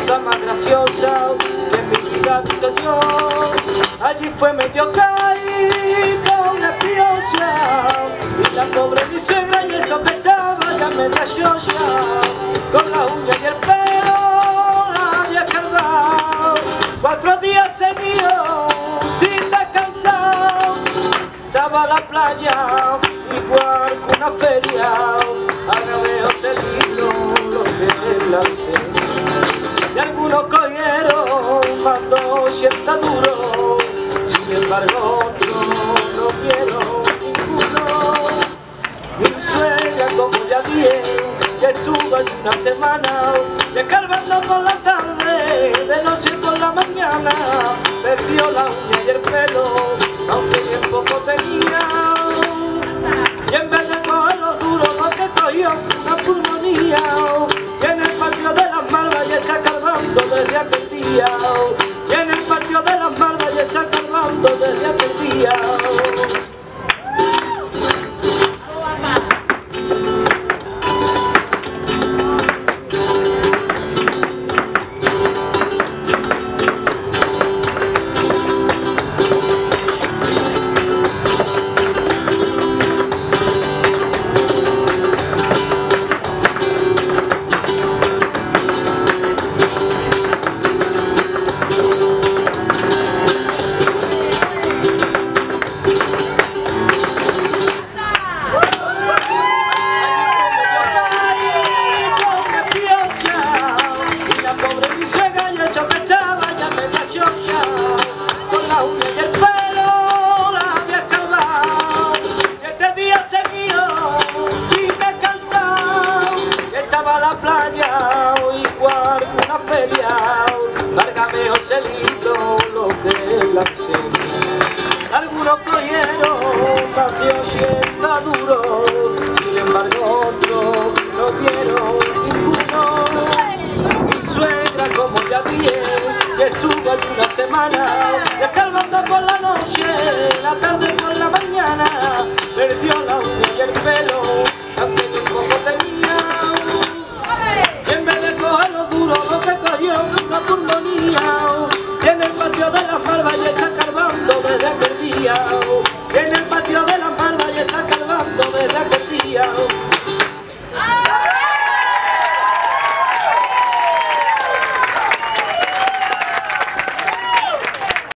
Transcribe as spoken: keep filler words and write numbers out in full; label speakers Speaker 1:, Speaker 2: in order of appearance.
Speaker 1: cosa más graciosa que en mi vida he visto yo. Allí fue medio caída una piosa y la pobre mi suegra y eso que estaba ya media xoxa. Con la uña y el pelo la había cargado cuatro días seguidos sin descansar. Estaba la playa igual que una feria, agaveos el hilo lo que lancé. Y algunos cogieron más doscientos duros, sin embargo otros no vieron ninguno. Mi suegra, como ya dije, que estuvo allí una semana, descargando por la tarde, de noche por la mañana, perdió la uña y el pelo, aunque bien poco tenía. Y en vez de cogerlo duro, lo que cogió fue una pulmonía. Y en el patio de las Malvas ya está cargando desde aquel día. Y en el patio de las Malvas ya está cargando desde aquel día. La playa igual que una feria, Márgame Joselito lo que lancé. Algunos cogieron más de ochenta duros,